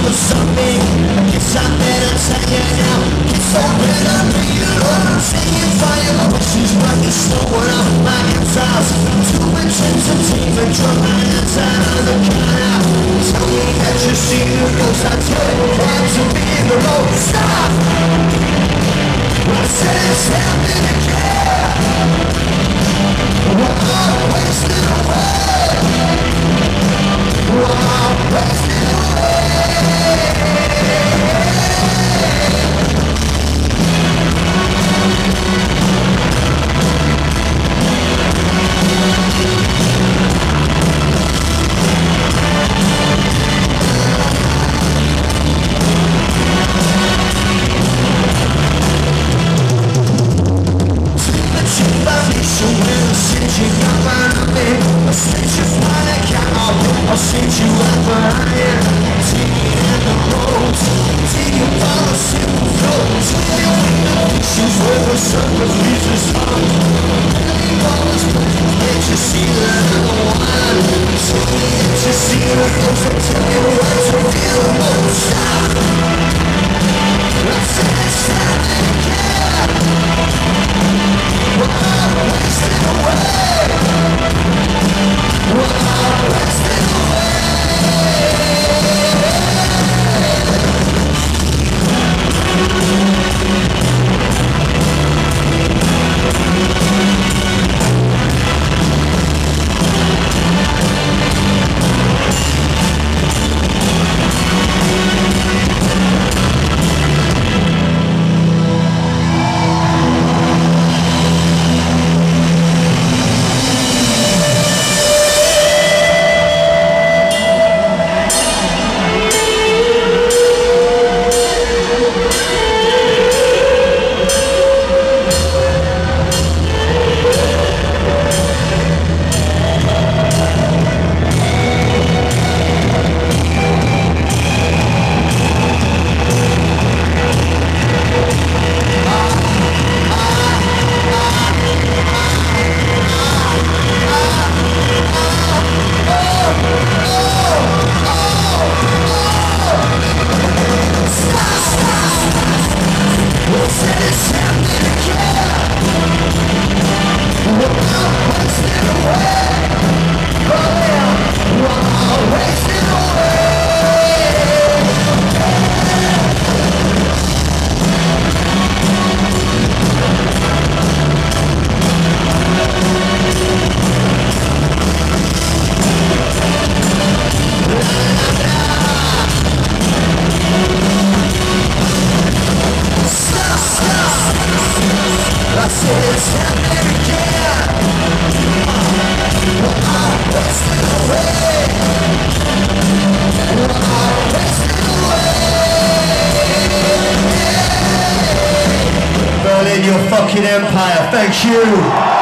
for something. Guess I better tell you now. Guess I better be alone. Singing fire wishes, but you're slowing up my guitars. Too much entertainment, drum my hands out of the car. Tell me that you see the ghost. I tell you why to be in the road. Stop! I said it's happening again. I'm wasting away. I'm wasting away. So when I send you out behind me, I'll send you flying like I'll send you out behind. Take me in the roads, take you by the simple roads. Where you ain't no issues, where the sun refuses home. Really always can't you see that I'm the one? Tell me that you see the ghost, I tell you what to feel the most. Stop! I said it's happening again. I'm wasting away. I'm wasting Berlin, your fucking empire. Thank you.